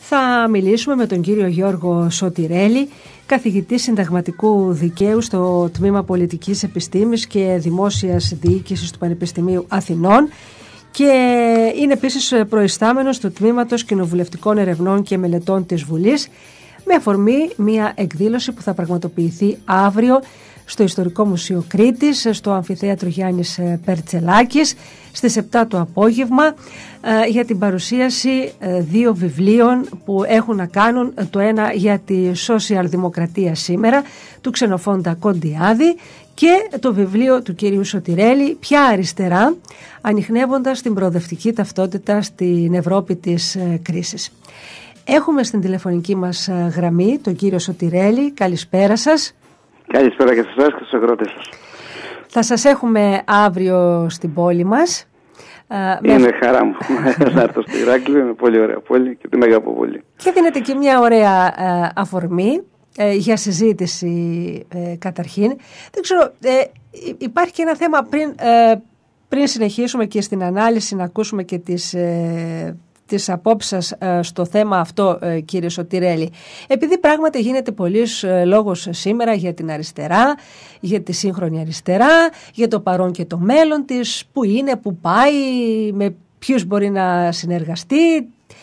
Θα μιλήσουμε με τον κύριο Γιώργο Σωτηρέλη, καθηγητή συνταγματικού δικαίου στο Τμήμα Πολιτικής Επιστήμης και Δημόσιας Διοίκησης του Πανεπιστημίου Αθηνών και είναι επίσης προϊστάμενος του Τμήματος Κοινοβουλευτικών Ερευνών και Μελετών της Βουλής, με αφορμή μια εκδήλωση που θα πραγματοποιηθεί αύριο στο Ιστορικό Μουσείο Κρήτης, στο Αμφιθέατρο Γιάννης Περτσελάκης, στις 7 το απόγευμα, για την παρουσίαση δύο βιβλίων που έχουν να κάνουν, το ένα για τη σοσιαλδημοκρατία σήμερα, του Ξενοφόντα Κοντιάδη, και το βιβλίο του κυρίου Σωτηρέλη, «Ποια αριστερά, ανιχνεύοντας την προοδευτική ταυτότητα στην Ευρώπη της κρίσης». Έχουμε στην τηλεφωνική μας γραμμή τον κύριο Σωτηρέλη. Καλησπέρα σας. Καλησπέρα και σε εσάς και στους αγρότες σας. Θα σας έχουμε αύριο στην πόλη μας. Είναι χαρά μου να έρθω στο Ηράκλειο, είναι πολύ ωραία πόλη και την αγαπώ πολύ. Και δίνεται και μια ωραία αφορμή για συζήτηση καταρχήν. Δεν ξέρω, υπάρχει και ένα θέμα πριν συνεχίσουμε και στην ανάλυση, να ακούσουμε και τις απόψεις σας στο θέμα αυτό, κύριε Σωτηρέλη. Επειδή πράγματι γίνεται πολλής λόγος σήμερα για την αριστερά, για τη σύγχρονη αριστερά, για το παρόν και το μέλλον της, που είναι, που πάει, με ποιους μπορεί να συνεργαστεί.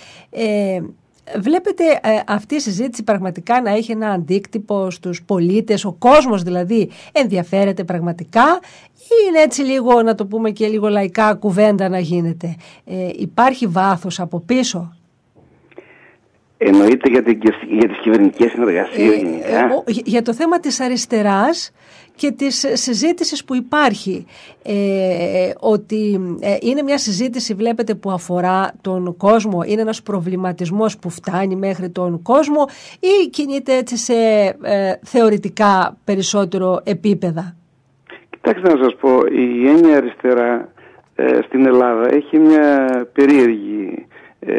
Βλέπετε αυτή η συζήτηση πραγματικά να έχει ένα αντίκτυπο στους πολίτες, ο κόσμος δηλαδή ενδιαφέρεται πραγματικά, ή είναι έτσι λίγο, να το πούμε και λίγο λαϊκά, κουβέντα να γίνεται? Υπάρχει βάθος από πίσω? Εννοείται για τις κυβερνητικές συνεργασίες γενικά? Για το θέμα της αριστεράς και της συζήτησης που υπάρχει, ότι είναι μια συζήτηση, βλέπετε, που αφορά τον κόσμο, είναι ένας προβληματισμός που φτάνει μέχρι τον κόσμο, ή κινείται έτσι σε θεωρητικά περισσότερο επίπεδα? Κοιτάξτε να σας πω, η έννοια αριστερά στην Ελλάδα έχει μια περίεργη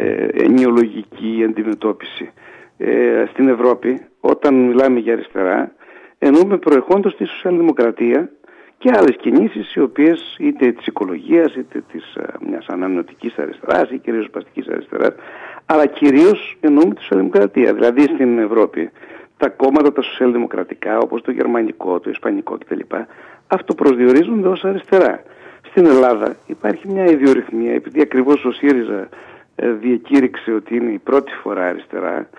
ενοιολογική αντιμετώπιση. Στην Ευρώπη, όταν μιλάμε για αριστερά, εννοούμε προεχόντως τη σοσιαλδημοκρατία και άλλες κινήσεις, οι οποίες είτε της οικολογίας, είτε μιας ανανεωτικής αριστεράς ή κυρίως παστικής αριστεράς, αλλά κυρίως εννοούμε τη σοσιαλδημοκρατία. Δηλαδή στην Ευρώπη τα κόμματα τα σοσιαλδημοκρατικά, όπως το γερμανικό, το ισπανικό κτλ., αυτοπροσδιορίζονται ως αριστερά. Στην Ελλάδα υπάρχει μια ιδιορυθμία, επειδή ακριβώς ο ΣΥΡΙΖΑ διακήρυξε ότι είναι η πρώτη φορά αριστερά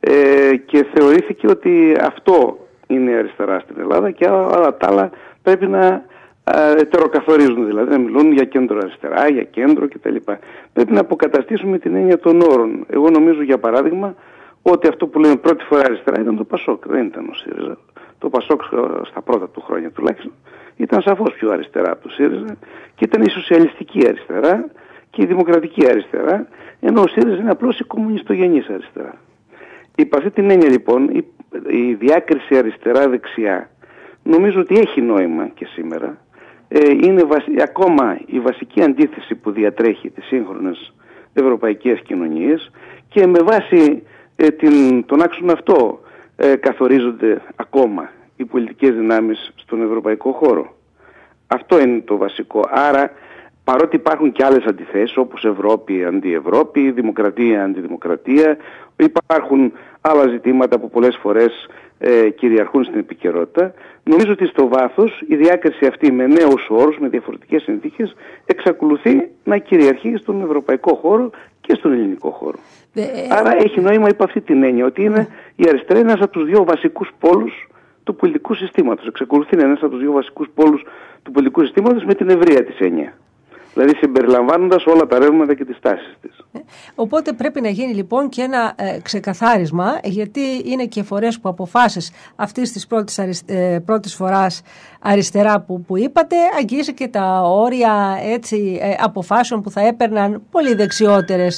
και θεωρήθηκε ότι αυτό είναι αριστερά στην Ελλάδα και όλα τα άλλα πρέπει να ετεροκαθορίζουν, δηλαδή να μιλούν για κέντρο αριστερά, για κέντρο κτλ. Πρέπει να αποκαταστήσουμε την έννοια των όρων. Εγώ νομίζω, για παράδειγμα, ότι αυτό που λέμε πρώτη φορά αριστερά ήταν το ΠΑΣΟΚ, δεν ήταν ο ΣΥΡΙΖΑ. Το ΠΑΣΟΚ στα πρώτα του χρόνια τουλάχιστον ήταν σαφώς πιο αριστερά από το ΣΥΡΙΖΑ και ήταν η σοσιαλιστική αριστερά και η δημοκρατική αριστερά, ενώ ο ΣΥΡΙΖΑ είναι απλώς η κομμουνιστογενής αριστερά. Υπ' αυτή την έννοια λοιπόν η διάκριση αριστερά-δεξιά νομίζω ότι έχει νόημα και σήμερα. Είναι ακόμα η βασική αντίθεση που διατρέχει τις σύγχρονες ευρωπαϊκές κοινωνίες και με βάση τον άξονα αυτό καθορίζονται ακόμα οι πολιτικές δυνάμεις στον ευρωπαϊκό χώρο. Αυτό είναι το βασικό. Άρα, παρότι υπάρχουν και άλλες αντιθέσεις, όπως Ευρώπη αντί-Ευρώπη, δημοκρατία αντιδημοκρατία, υπάρχουν άλλα ζητήματα που πολλές φορές κυριαρχούν στην επικαιρότητα, νομίζω ότι στο βάθος η διάκριση αυτή με νέους όρους, με διαφορετικές συνθήκες, εξακολουθεί να κυριαρχεί στον ευρωπαϊκό χώρο και στον ελληνικό χώρο. Άρα έχει νόημα υπ' αυτή την έννοια ότι η αριστερά είναι ένας από τους δύο βασικούς πόλους του πολιτικού συστήματος. Εξακολουθεί να είναι ένας από τους δύο βασικούς πόλους του πολιτικού συστήματος με την ευρεία της έννοια. Δηλαδή συμπεριλαμβάνοντας όλα τα ρεύματα και τις τάσεις της. Οπότε πρέπει να γίνει λοιπόν και ένα ξεκαθάρισμα, γιατί είναι και φορές που αποφάσεις αυτής της πρώτης φοράς αριστερά που είπατε, αγγίζει και τα όρια αποφάσεων που θα έπαιρναν πολύ δεξιότερες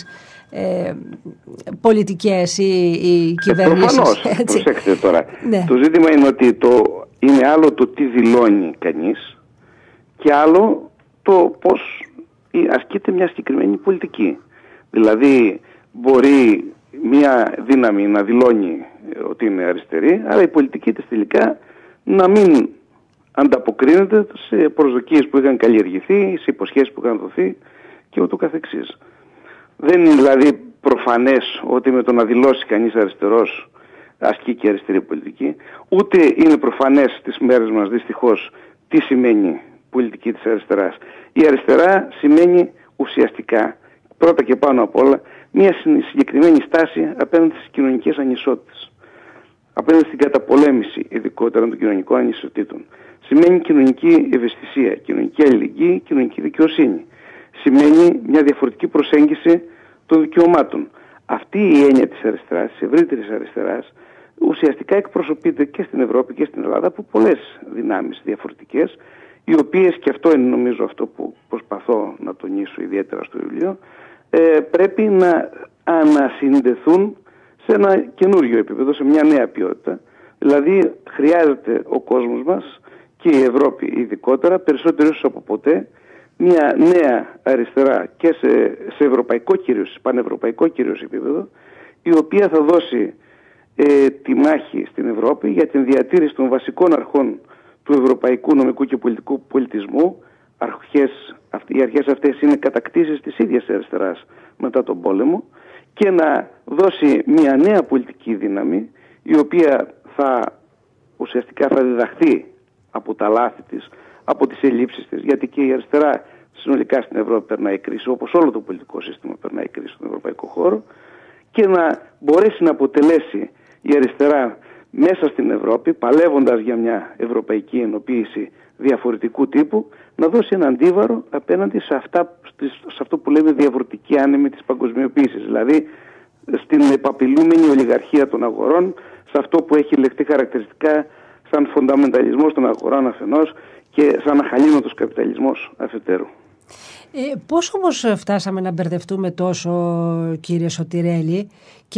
πολιτικές ή κυβερνήσεις. Προφανώς, προσέξτε τώρα. Ναι. Το ζήτημα είναι ότι είναι άλλο το τι δηλώνει κανείς και άλλο το πώς ασκείται μια συγκεκριμένη πολιτική. Δηλαδή μπορεί μια δύναμη να δηλώνει ότι είναι αριστερή, αλλά η πολιτική της τελικά να μην ανταποκρίνεται σε προσδοκίες που είχαν καλλιεργηθεί, σε υποσχέσεις που είχαν δοθεί και ούτω καθεξής. Δεν είναι δηλαδή προφανές ότι με το να δηλώσει κανείς αριστερός ασκεί και αριστερή πολιτική, ούτε είναι προφανές στις μέρες μας δυστυχώς τι σημαίνει πολιτική της αριστεράς. Η αριστερά σημαίνει ουσιαστικά, πρώτα και πάνω απ' όλα, μια συγκεκριμένη στάση απέναντι στις κοινωνικές ανισότητες. Απέναντι στην καταπολέμηση ειδικότερα των κοινωνικών ανισοτήτων. Σημαίνει κοινωνική ευαισθησία, κοινωνική αλληλεγγύη, κοινωνική δικαιοσύνη. Σημαίνει μια διαφορετική προσέγγιση των δικαιωμάτων. Αυτή η έννοια της αριστεράς, της ευρύτερης αριστεράς, ουσιαστικά εκπροσωπείται και στην Ευρώπη και στην Ελλάδα από πολλές δυνάμεις διαφορετικές, οι οποίες, και αυτό είναι νομίζω αυτό που προσπαθώ να τονίσω ιδιαίτερα στο βιβλίο, πρέπει να ανασυνδεθούν σε ένα καινούριο επίπεδο, σε μια νέα ποιότητα. Δηλαδή χρειάζεται ο κόσμος μας και η Ευρώπη ειδικότερα, περισσότερο ίσως από ποτέ, μια νέα αριστερά και σε ευρωπαϊκό κυρίως, σε πανευρωπαϊκό κυρίως επίπεδο, η οποία θα δώσει τη μάχη στην Ευρώπη για την διατήρηση των βασικών αρχών του ευρωπαϊκού νομικού και πολιτικού πολιτισμού. Οι αρχές αυτές είναι κατακτήσεις της ίδιας αριστεράς μετά τον πόλεμο, και να δώσει μια νέα πολιτική δύναμη, η οποία ουσιαστικά θα διδαχθεί από τα λάθη της, από τις ελλείψεις της, γιατί και η αριστερά συνολικά στην Ευρώπη περνάει κρίση, όπως όλο το πολιτικό σύστημα περνάει κρίση στον ευρωπαϊκό χώρο, και να μπορέσει να αποτελέσει η αριστερά μέσα στην Ευρώπη, παλεύοντας για μια ευρωπαϊκή ενοποίηση διαφορετικού τύπου, να δώσει ένα αντίβαρο απέναντι σε αυτό που λέμε διαβορτική άνεμη της παγκοσμιοποίησης, δηλαδή στην επαπειλούμενη ολιγαρχία των αγορών, σε αυτό που έχει λεχθεί χαρακτηριστικά σαν φονταμενταλισμός των αγορών αφενός και σαν αχαλήνοτος καπιταλισμός αφετέρου. Πώς όμως φτάσαμε να μπερδευτούμε τόσο, κύριε Σωτηρέλη,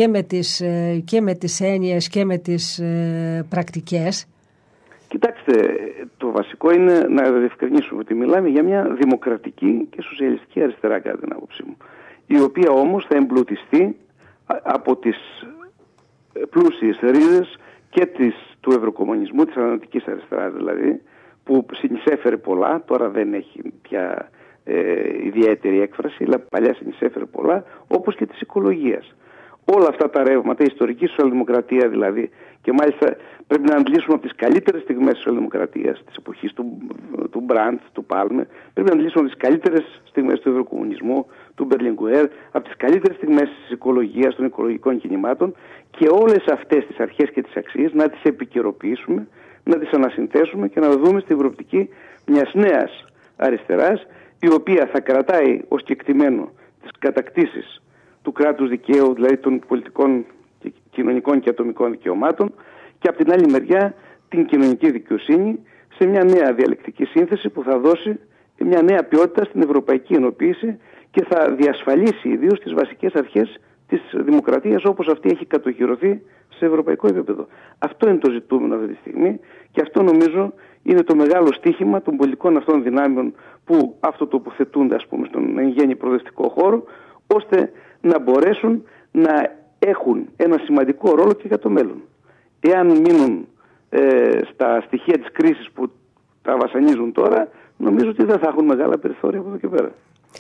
και με τις έννοιες και με τις πρακτικές? Κοιτάξτε, το βασικό είναι να διευκρινίσουμε ότι μιλάμε για μια δημοκρατική και σοσιαλιστική αριστερά, κατά την άποψή μου, η οποία όμως θα εμπλουτιστεί από τις πλούσιες ρίζες και του ευρωκομμουνισμού, της ανανοτικής αριστεράς δηλαδή, που συνεισέφερε πολλά, τώρα δεν έχει πια ιδιαίτερη έκφραση, αλλά παλιά συνεισέφερε πολλά, όπως και της οικολογίας. Όλα αυτά τα ρεύματα, η ιστορική σοσιαλδημοκρατία δηλαδή, και μάλιστα πρέπει να αντλήσουμε από τις καλύτερες στιγμές της σοσιαλδημοκρατίας, της εποχής του Μπραντ, του Πάλμε, πρέπει να αντλήσουμε από τις καλύτερες στιγμές του ευρωκομμουνισμού, του Μπερλινγκουέρ, από τις καλύτερες στιγμές της οικολογίας, των οικολογικών κινημάτων, και όλες αυτές τις αρχές και τις αξίες να τις επικαιροποιήσουμε, να τις ανασυνθέσουμε και να δούμε στην προοπτική μιας νέας αριστεράς, η οποία θα κρατάει ως κεκτημένο τις κατακτήσεις του κράτους δικαίου, δηλαδή των πολιτικών, κοινωνικών και ατομικών δικαιωμάτων, και από την άλλη μεριά την κοινωνική δικαιοσύνη, σε μια νέα διαλεκτική σύνθεση που θα δώσει μια νέα ποιότητα στην ευρωπαϊκή ενοποίηση και θα διασφαλίσει ιδίως τις βασικές αρχές της δημοκρατίας, όπως αυτή έχει κατοχυρωθεί σε ευρωπαϊκό επίπεδο. Αυτό είναι το ζητούμενο αυτή τη στιγμή, και αυτό νομίζω είναι το μεγάλο στίχημα των πολιτικών αυτών δυνάμεων που αυτοτοποθετούνται, ας πούμε, στον εν γέννη προοδευτικό χώρο, ώστε να μπορέσουν να έχουν ένα σημαντικό ρόλο και για το μέλλον. Εάν μείνουν στα στοιχεία της κρίσης που τα βασανίζουν τώρα, νομίζω ότι δεν θα έχουν μεγάλα περιθώρια από εδώ και πέρα.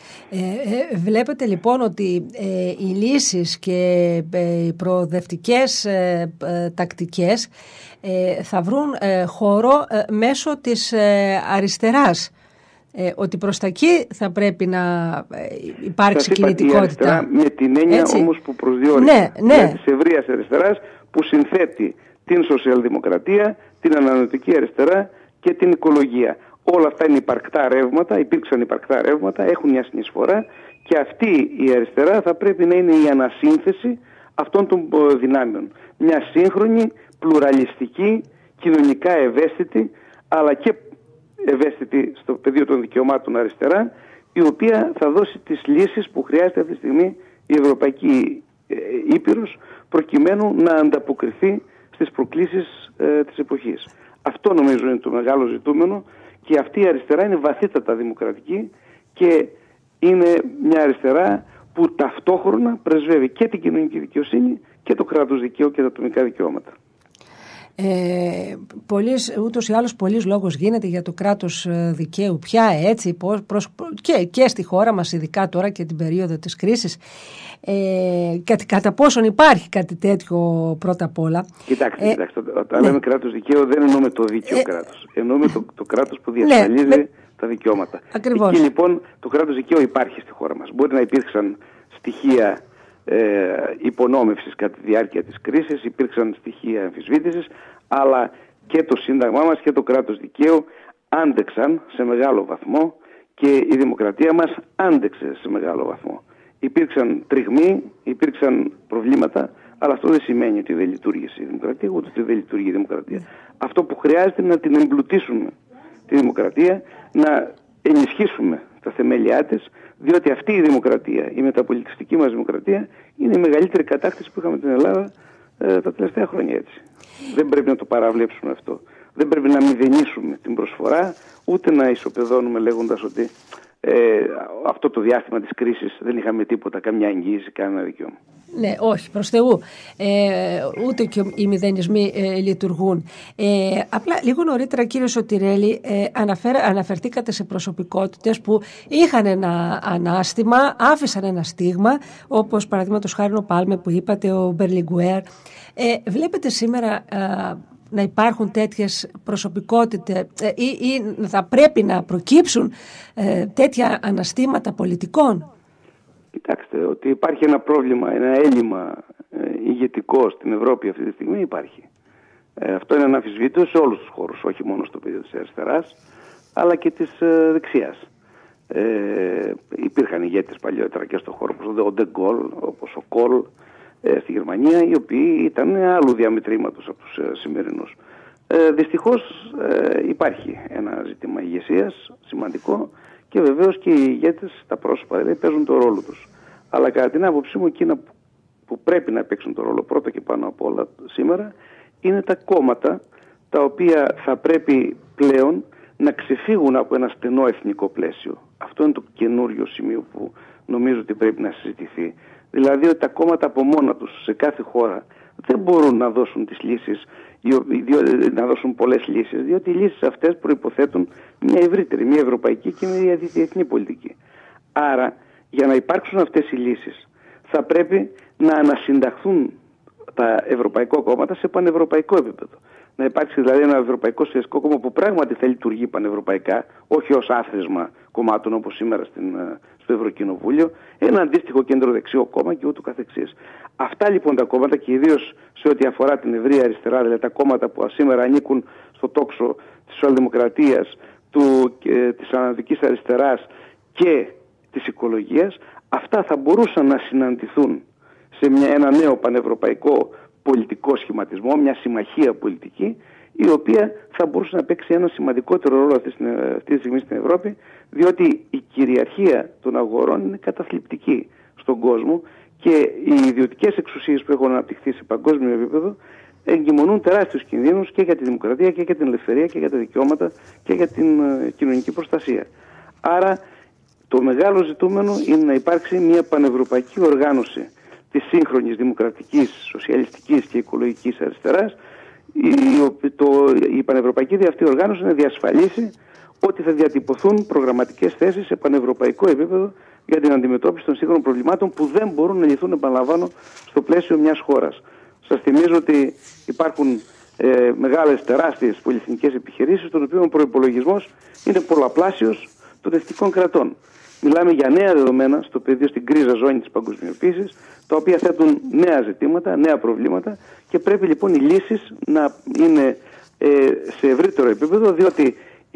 Βλέπετε λοιπόν ότι οι λύσεις και οι προοδευτικές τακτικές θα βρουν χώρο μέσω της αριστεράς, ότι προς τα εκεί θα πρέπει να υπάρξει κινητικότητα. Με την έννοια όμως που προσδιορίζει της ευρείας αριστεράς, που συνθέτει την σοσιαλδημοκρατία, την ανανεωτική αριστερά και την οικολογία. Όλα αυτά είναι υπαρκτά ρεύματα, υπήρξαν υπαρκτά ρεύματα, έχουν μια συνεισφορά, και αυτή η αριστερά θα πρέπει να είναι η ανασύνθεση αυτών των δυνάμεων. Μια σύγχρονη, πλουραλιστική, κοινωνικά ευαίσθητη, αλλά και ευαίσθητη στο πεδίο των δικαιωμάτων αριστερά, η οποία θα δώσει τις λύσεις που χρειάζεται αυτή τη στιγμή η Ευρωπαϊκή Ήπειρος, προκειμένου να ανταποκριθεί στις προκλήσεις της εποχής. Αυτό νομίζω είναι το μεγάλο ζητούμενο, και αυτή η αριστερά είναι βαθύτατα δημοκρατική και είναι μια αριστερά που ταυτόχρονα πρεσβεύει και την κοινωνική δικαιοσύνη και το κράτος δικαίου και τα ατομικά δικαιώματα. Ούτως ή άλλως πολλής λόγος γίνεται για το κράτος δικαίου πια, έτσι, και στη χώρα μας, ειδικά τώρα και την περίοδο της κρίσης. Κατά πόσον υπάρχει κάτι τέτοιο πρώτα απ' όλα. Κοιτάξτε, όταν λέμε κράτος δικαίου δεν εννοούμε το δίκαιο κράτος. Εννοούμε το κράτος που διασφαλίζει τα δικαιώματα. Ακριβώς. Εκεί λοιπόν το κράτος δικαίου υπάρχει στη χώρα μας. Μπορεί να υπήρξαν στοιχεία υπονόμευσης κατά τη διάρκεια της κρίσης, υπήρξαν στοιχεία αμφισβήτησης, αλλά και το Σύνταγμά μας και το κράτος δικαίου άντεξαν σε μεγάλο βαθμό και η δημοκρατία μας άντεξε σε μεγάλο βαθμό. Υπήρξαν τριγμοί, υπήρξαν προβλήματα, αλλά αυτό δεν σημαίνει ότι δεν λειτουργήσε η δημοκρατία, ούτε ότι δεν λειτουργεί η δημοκρατία. Αυτό που χρειάζεται είναι να την εμπλουτίσουμε τη δημοκρατία, να ενισχύσουμε τα θεμέλια της, διότι αυτή η δημοκρατία, η μεταπολιτιστική μας δημοκρατία, είναι η μεγαλύτερη κατάκτηση που είχαμε στην Ελλάδα τα τελευταία χρόνια, έτσι. Δεν πρέπει να το παραβλέψουμε αυτό. Δεν πρέπει να μηδενίσουμε την προσφορά, ούτε να ισοπεδώνουμε λέγοντας ότι αυτό το διάστημα της κρίσης δεν είχαμε τίποτα, καμιά εγγύηση, κανένα δικαίωμα. Ναι, όχι, προς Θεού. Ούτε και οι μηδενισμοί λειτουργούν. Απλά λίγο νωρίτερα, κύριε Σωτηρέλη, αναφερθήκατε σε προσωπικότητες που είχαν ένα ανάστημα, άφησαν ένα στίγμα, όπως παραδείγματος χάρη ο Πάλμε που είπατε, ο Μπερλιγκουέρ. Βλέπετε σήμερα να υπάρχουν τέτοιες προσωπικότητες ή θα πρέπει να προκύψουν τέτοια αναστήματα πολιτικών? Κοιτάξτε, ότι υπάρχει ένα πρόβλημα, ένα έλλειμμα ηγετικό στην Ευρώπη αυτή τη στιγμή υπάρχει. Αυτό είναι αναμφισβήτητο σε όλους τους χώρους, όχι μόνο στο πεδίο της αριστεράς, αλλά και της δεξιάς. Υπήρχαν ηγέτες παλιότερα και στον χώρο όπως ο Ντεγκόλ, όπως ο Κόλ στη Γερμανία, οι οποίοι ήταν άλλου διαμετρήματος από τους σημερινούς. Δυστυχώς υπάρχει ένα ζήτημα ηγεσίας σημαντικό και βεβαίως και οι ηγέτες, τα πρόσωπα δηλαδή, παίζουν το ρόλο τους. Αλλά κατά την άποψή μου, εκείνα που πρέπει να παίξουν το ρόλο πρώτα και πάνω απ' όλα σήμερα είναι τα κόμματα, τα οποία θα πρέπει πλέον να ξεφύγουν από ένα στενό εθνικό πλαίσιο. Αυτό είναι το καινούριο σημείο που νομίζω ότι πρέπει να συζητηθεί. Δηλαδή ότι τα κόμματα από μόνα τους σε κάθε χώρα δεν μπορούν να δώσουν τις λύσεις, να δώσουν πολλές λύσεις, διότι οι λύσεις αυτές προϋποθέτουν μια ευρύτερη, μια ευρωπαϊκή και μια διεθνή πολιτική. Άρα, για να υπάρξουν αυτές οι λύσεις, θα πρέπει να ανασυνταχθούν τα ευρωπαϊκά κόμματα σε πανευρωπαϊκό επίπεδο. Να υπάρξει δηλαδή ένα ευρωπαϊκό σοσιαλιστικό κόμμα που πράγματι θα λειτουργεί πανευρωπαϊκά, όχι ως άθροισμα κομμάτων όπως σήμερα στο Ευρωκοινοβούλιο, ένα αντίστοιχο κέντρο-δεξιό κόμμα και ούτω καθεξής. Αυτά λοιπόν τα κόμματα, και ιδίως σε ό,τι αφορά την ευρεία αριστερά, δηλαδή τα κόμματα που σήμερα ανήκουν στο τόξο της σοσιαλδημοκρατίας, της αναδικής αριστεράς και της οικολογίας, αυτά θα μπορούσαν να συναντηθούν σε ένα νέο πανευρωπαϊκό πολιτικό σχηματισμό, μια συμμαχία πολιτική, η οποία θα μπορούσε να παίξει ένα σημαντικότερο ρόλο αυτή τη στιγμή στην Ευρώπη, διότι η κυριαρχία των αγορών είναι καταθλιπτική στον κόσμο και οι ιδιωτικές εξουσίες που έχουν αναπτυχθεί σε παγκόσμιο επίπεδο εγκυμονούν τεράστιους κινδύνους και για τη δημοκρατία και για την ελευθερία και για τα δικαιώματα και για την κοινωνική προστασία. Άρα το μεγάλο ζητούμενο είναι να υπάρξει μια πανευρωπαϊκή οργάνωση της σύγχρονης δημοκρατικής, σοσιαλιστικής και οικολογικής αριστεράς. Η πανευρωπαϊκή αυτή οργάνωση να διασφαλίσει ότι θα διατυπωθούν προγραμματικές θέσεις σε πανευρωπαϊκό επίπεδο για την αντιμετώπιση των σύγχρονων προβλημάτων που δεν μπορούν να λυθούν, επαναλαμβάνω, στο πλαίσιο μιας χώρας. Σας θυμίζω ότι υπάρχουν μεγάλες, τεράστιες πολυεθνικές επιχειρήσεις, των οποίων ο προϋπολογισμός είναι πολλαπλάσιος των εθνικών κρατών. Μιλάμε για νέα δεδομένα στο πεδίο, στην γκρίζα ζώνη της παγκοσμιοποίησης, τα οποία θέτουν νέα ζητήματα, νέα προβλήματα και πρέπει λοιπόν οι λύσεις να είναι σε ευρύτερο επίπεδο, διότι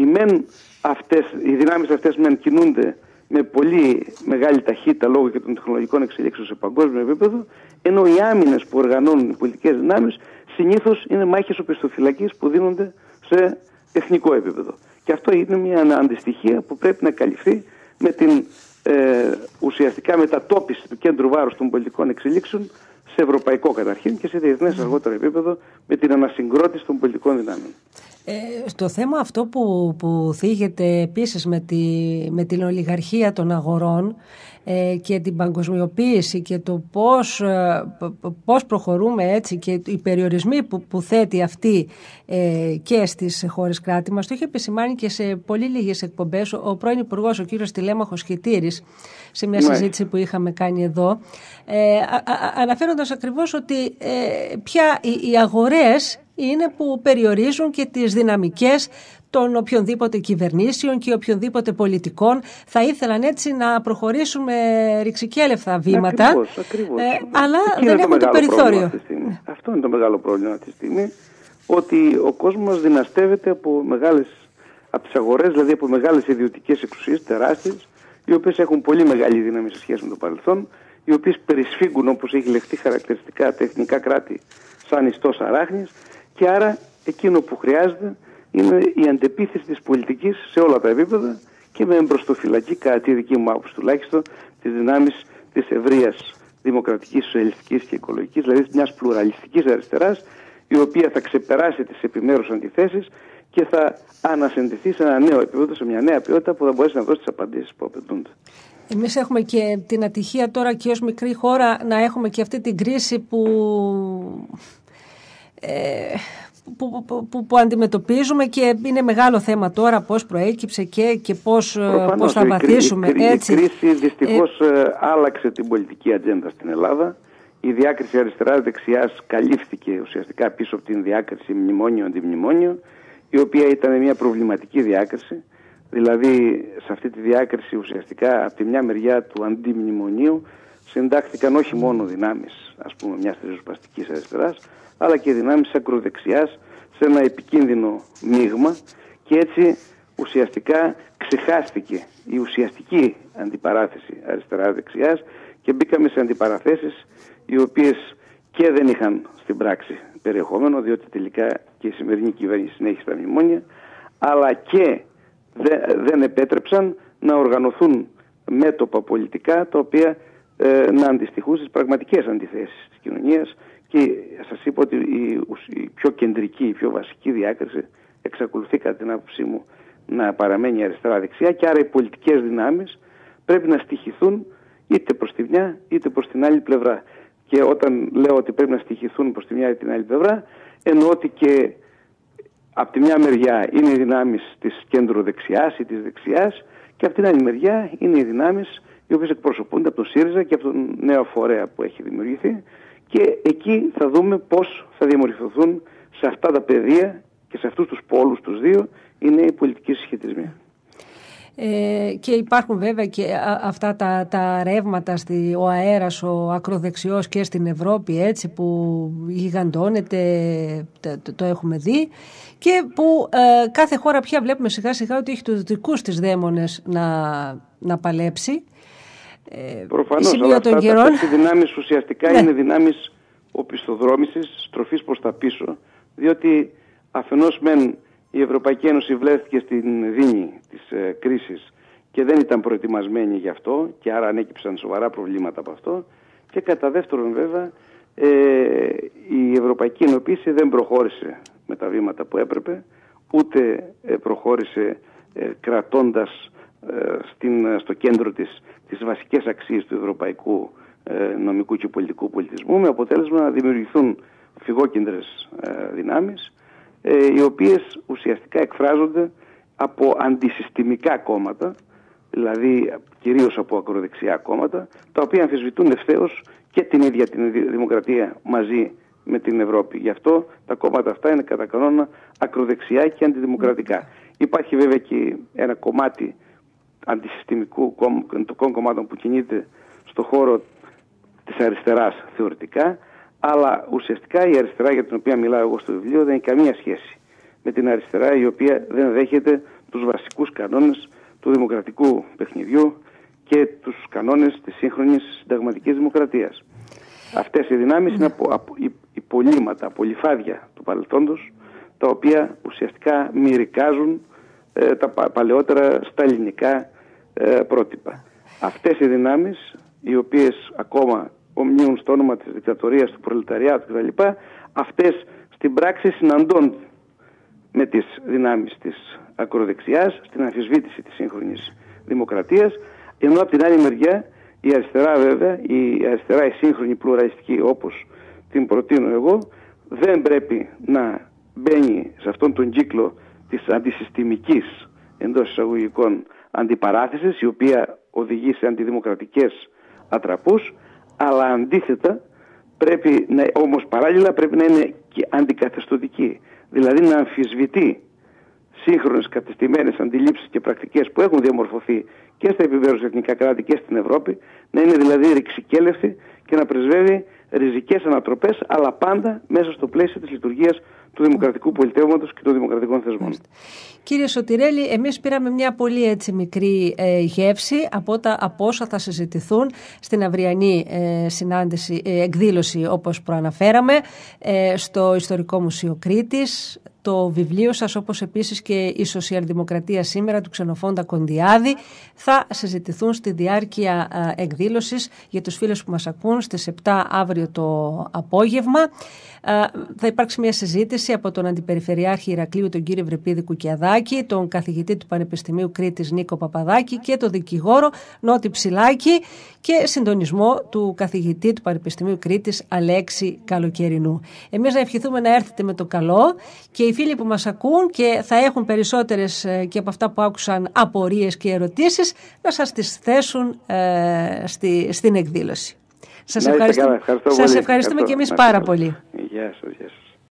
οι δυνάμεις αυτές μεν κινούνται με πολύ μεγάλη ταχύτητα λόγω και των τεχνολογικών εξελίξεων σε παγκόσμιο επίπεδο, ενώ οι άμυνες που οργανώνουν οι πολιτικές δυνάμεις συνήθως είναι μάχες οπισθοφυλακής που δίνονται σε εθνικό επίπεδο. Και αυτό είναι μια αντιστοιχία που πρέπει να καλυφθεί με την ουσιαστικά μετατόπιση του κέντρου βάρους των πολιτικών εξελίξεων σε ευρωπαϊκό καταρχήν και σε διεθνές αργότερο επίπεδο με την ανασυγκρότηση των πολιτικών δυνάμεων. Στο θέμα αυτό που θίγεται επίσης με την ολιγαρχία των αγορών και την παγκοσμιοποίηση και το πώς προχωρούμε έτσι και οι περιορισμοί που θέτει αυτή και στις χώρες κράτη μας, το είχε επισημάνει και σε πολύ λίγες εκπομπές ο πρώην Υπουργός, ο κύριος Τηλέμαχος Χιτήρης, σε μια συζήτηση που είχαμε κάνει εδώ, αναφέροντας ακριβώς ότι πια οι αγορές είναι που περιορίζουν και τις δυναμικές των οποιονδήποτε κυβερνήσεων και οποιονδήποτε πολιτικών θα ήθελαν έτσι να προχωρήσουν με ρηξικέλευθα βήματα, ακριβώς. αλλά δεν έχουν το περιθώριο. Αυτό είναι το μεγάλο πρόβλημα αυτή τη στιγμή, ότι ο κόσμος μας δυναστεύεται από τις αγορές, δηλαδή από μεγάλες ιδιωτικές εξουσίες, τεράστιες, οι οποίες έχουν πολύ μεγάλη δύναμη σε σχέση με το παρελθόν, οι οποίες περισφίγγουν, όπως έχει λεχθεί χαρακτηριστικά, τα εθνικά κράτη σαν ιστός αράχνης, και άρα εκείνο που χρειάζεται είναι η αντεπίθεση της πολιτικής σε όλα τα επίπεδα και με εμπροστοφυλακή, κατά τη δική μου άποψη τουλάχιστον, τις δυνάμεις της ευρείας δημοκρατικής, σοσιαλιστικής και οικολογικής, δηλαδή μιας πλουραλιστικής αριστεράς, η οποία θα ξεπεράσει τις επιμέρους αντιθέσεις και θα ανασεντηθεί σε ένα νέο επίπεδο, σε μια νέα ποιότητα που θα μπορέσει να δώσει τις απαντήσεις που απαιτούνται. Εμείς έχουμε και την ατυχία τώρα και ως μικρή χώρα να έχουμε και αυτή την κρίση που αντιμετωπίζουμε και είναι μεγάλο θέμα τώρα πώς προέκυψε και πώς θα βαθίσουμε. Η κρίση δυστυχώς άλλαξε την πολιτική ατζέντα στην Ελλάδα. Η διάκριση αριστεράς-δεξιάς καλύφθηκε ουσιαστικά πίσω από την διάκριση μνημόνιο-αντιμνημόνιο, η οποία ήταν μια προβληματική διάκριση. Δηλαδή σε αυτή τη διάκριση ουσιαστικά από τη μια μεριά του αντιμνημονίου συντάχθηκαν όχι μόνο δυνάμεις μιας ριζοσπαστικής αριστεράς, αλλά και δυνάμεις ακροδεξιάς σε ένα επικίνδυνο μείγμα, και έτσι ουσιαστικά ξεχάστηκε η ουσιαστική αντιπαράθεση αριστεράς-δεξιάς και μπήκαμε σε αντιπαραθέσεις οι οποίες και δεν είχαν στην πράξη περιεχόμενο, διότι τελικά και η σημερινή κυβέρνηση συνέχισε τα μνημόνια, αλλά και δεν επέτρεψαν να οργανωθούν μέτωπα πολιτικά τα οποία να αντιστοιχούν στις πραγματικές αντιθέσεις της κοινωνίας. Και σας είπα ότι η πιο κεντρική, η πιο βασική διάκριση εξακολουθεί κατά την άποψή μου να παραμένει αριστερά-δεξιά, και άρα οι πολιτικές δυνάμεις πρέπει να στοιχηθούν είτε προς τη μια είτε προς την άλλη πλευρά. Και όταν λέω ότι πρέπει να στοιχηθούν προς τη μια ή την άλλη πλευρά, εννοώ ότι και από τη μια μεριά είναι οι δυνάμεις της κέντρο-δεξιάς ή της δεξιάς, και από την άλλη μεριά είναι οι δυνάμεις οι οποίες εκπροσωπούνται από τον ΣΥΡΙΖΑ και από τον νέο φορέα που έχει δημιουργηθεί. Και εκεί θα δούμε πώς θα διαμορφωθούν σε αυτά τα πεδία και σε αυτούς τους πόλους τους δύο οι νέοι πολιτικοί συσχετισμοί. Και υπάρχουν βέβαια και αυτά τα ρεύματα, ο αέρας ο ακροδεξιός και στην Ευρώπη, έτσι, που γιγαντώνεται, το έχουμε δει, και που κάθε χώρα πια βλέπουμε σιγά σιγά ότι έχει τους δικούς της δαίμονες να παλέψει. Προφανώς, αλλά αυτές οι δυνάμεις ουσιαστικά είναι δυνάμεις οπισθοδρόμησης, στροφής προς τα πίσω, διότι αφενός μεν η Ευρωπαϊκή Ένωση βρέθηκε στην δίνη της κρίσης και δεν ήταν προετοιμασμένη γι' αυτό, και άρα ανέκυψαν σοβαρά προβλήματα από αυτό, και κατά δεύτερον βέβαια η Ευρωπαϊκή Ενοποίηση δεν προχώρησε με τα βήματα που έπρεπε, ούτε προχώρησε κρατώντας στο κέντρο τις βασικές αξίες του ευρωπαϊκού νομικού και πολιτικού πολιτισμού, με αποτέλεσμα να δημιουργηθούν φυγόκεντρες δυνάμεις, οι οποίες ουσιαστικά εκφράζονται από αντισυστημικά κόμματα, δηλαδή κυρίως από ακροδεξιά κόμματα, τα οποία αμφισβητούν ευθέως και την ίδια την δημοκρατία μαζί με την Ευρώπη. Γι' αυτό τα κόμματα αυτά είναι κατά κανόνα ακροδεξιά και αντιδημοκρατικά. Υπάρχει βέβαια και ένα κομμάτι αντισυστημικού κομμάτων που κινείται στο χώρο της αριστεράς θεωρητικά, αλλά ουσιαστικά η αριστερά για την οποία μιλάω εγώ στο βιβλίο δεν έχει καμία σχέση με την αριστερά η οποία δεν δέχεται τους βασικούς κανόνες του δημοκρατικού παιχνιδιού και τους κανόνες της σύγχρονης συνταγματικής δημοκρατίας. Αυτές οι δυνάμεις είναι υπολείμματα, απολυφάδια του παρελθόντος, τα οποία ουσιαστικά μυρικάζουν τα παλαιότερα σταλινικά πρότυπα. Αυτές οι δυνάμεις, οι οποίες ακόμα ομνίουν στο όνομα της δικτατορίας, του προλεταριάτου κτλ., αυτές στην πράξη συναντώνται με τις δυνάμεις της ακροδεξιάς στην αμφισβήτηση της σύγχρονης δημοκρατίας, ενώ από την άλλη μεριά η αριστερά, βέβαια, η αριστερά η σύγχρονη πλουραλιστική όπως την προτείνω εγώ, δεν πρέπει να μπαίνει σε αυτόν τον κύκλο της αντισυστημικής εντός εισαγωγικών αντιπαράθεσης, η οποία οδηγεί σε αντιδημοκρατικές ατραπούς, αλλά αντίθετα όμως παράλληλα πρέπει να είναι και αντικαθεστωτική, δηλαδή να αμφισβητεί σύγχρονες κατεστημένες αντιλήψεις και πρακτικές που έχουν διαμορφωθεί και στα επιμέρους εθνικά κράτη και στην Ευρώπη, να είναι δηλαδή ρηξικέλευτη και να πρεσβεύει ριζικές ανατροπές, αλλά πάντα μέσα στο πλαίσιο της λειτουργίας του δημοκρατικού πολιτεύματος και των δημοκρατικών θεσμών. Κύριε Σωτηρέλη, εμείς πήραμε μια πολύ μικρή γεύση από όσα θα συζητηθούν στην αυριανή συνάντηση, εκδήλωση όπως προαναφέραμε, στο Ιστορικό Μουσείο Κρήτης. Το βιβλίο σας, όπως επίσης και η Σοσιαλδημοκρατία σήμερα του Ξενοφόντα Κοντιάδη, θα συζητηθούν στη διάρκεια εκδήλωσης για τους φίλους που μας ακούν στις 7 αύριο το απόγευμα. Θα υπάρξει μια συζήτηση από τον Αντιπεριφερειάρχη Ηρακλείου, τον κύριο Ευρυπίδη Κουκιαδάκη, τον καθηγητή του Πανεπιστημίου Κρήτης Νίκο Παπαδάκη και τον δικηγόρο Νότι Ψηλάκη και συντονισμό του καθηγητή του Πανεπιστημίου Κρήτης Αλέξη Καλοκαιρινού. Εμείς να ευχηθούμε να έρθετε με το καλό και οι φίλοι που μας ακούν και θα έχουν περισσότερες και από αυτά που άκουσαν απορίες και ερωτήσεις να σας τις θέσουν στην εκδήλωση. Σας ευχαριστούμε και εμείς πάρα πολύ. Γεια σας.